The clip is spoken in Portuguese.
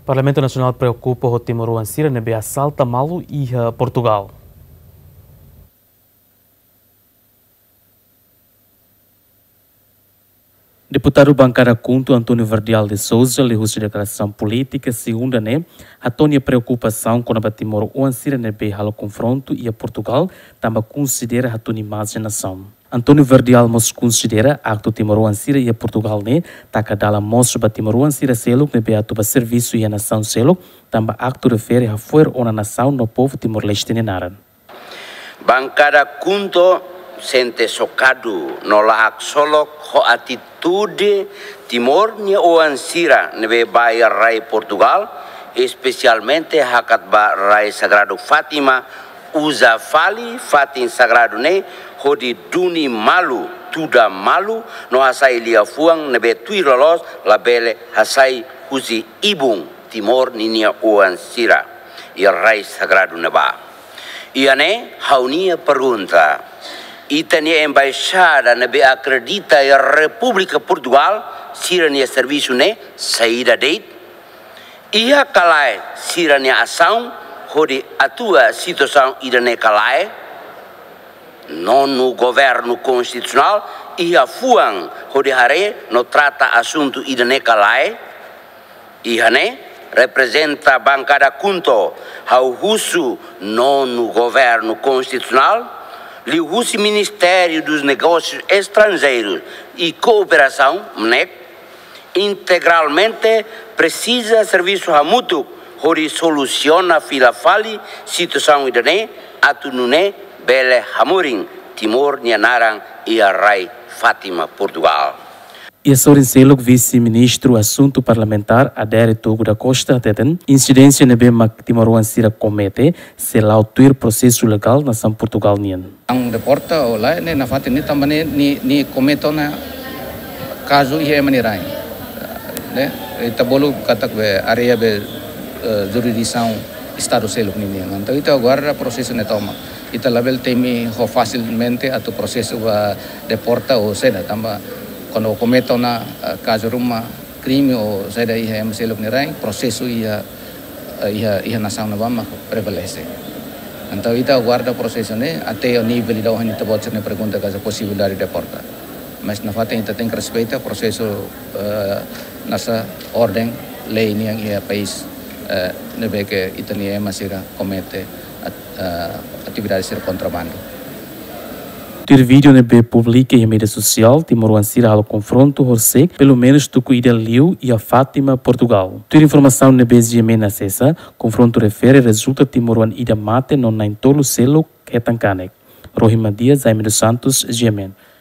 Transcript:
Parlamento Nacional preocupa o Timor-Leste nebe assalta malu e Portugal. Deputado bancada Kunto Antônio Verdial de Souza levou sua declaração política segunda a tonia preocupação com a Timor-Leste nebe halo confronto e a Portugal também considera a tonia mais nação. Antônio Verdial mos considera acto Timor-Leste e a Portugal taka dalam mostro ba Timor-Leste selo nebe atuba serviço e a nação selo também acto refere a for ona nação no povo Timor-Leste nenaran. Bancada Kunto sente socado no laak solok ho atitude Timor-Leste nebe baia rai Portugal, especialmente hakat ba rai Sagrado Fátima usa fali fatin sagrado hodi duni malu tuda malu no hasai lia fuang nebe tui lolos labele hasai usi ibung Timor ninia Uansira ia rai sagrado neba iane haunia pergunta itania embaixada nebe acredita a República Portugal sirania serviço saída date ia kalai sirania ação hodi atua situação idane kalai non no governo constitucional e a fuang hodi hare no trata assunto idane kalai ihane representa bancada Kunto hau husu non no governo constitucional li husi Ministério dos Negócios Estrangeiros e Cooperação MNEC integralmente precisa serviço mútuo hori soluciona fila fali situação idane atunune bele hamuring Timor Nianarang e a Rai Fátima Portugal. E a Sorin Selok, vice-ministro assunto parlamentar Adere Togo da Costa teten incidência nebe mak Timor-Leste comete se lautuir processo legal na São Portugal nian. Ang reporta olay na fatin ni tambane ni kometo na kaso ihe manirai. Ne itabolo katak be area be jurisdição Estado Selok ni nian. Então ita agora processo ne toma. Ita label temi ho facilmente atau processo deporta o seda tamba quando cometo na caso rumah crime o seda ia Selok ni rai processo ia nação na bama prevalece. Então ita aguarda processo ne até o nível de onde ita pode ser pergunta caso possibilidade de deporta. Mas na fato ita tem que respeitar processo nessa ordem lei ni yang ia país nebe que ita ni masira comete atividades de contrabando. Ter vídeo nebe publica em mídia social Timor-Leste halo confronto horsek pelo menos tuku ida Liu e a Fátima Portugal. Ter informação nebe GMN acessa confronto refere resulta Timor-Leste ida mate non nain tolo selo ketankanek. Rohima Dias, Jaime dos Santos, GMN.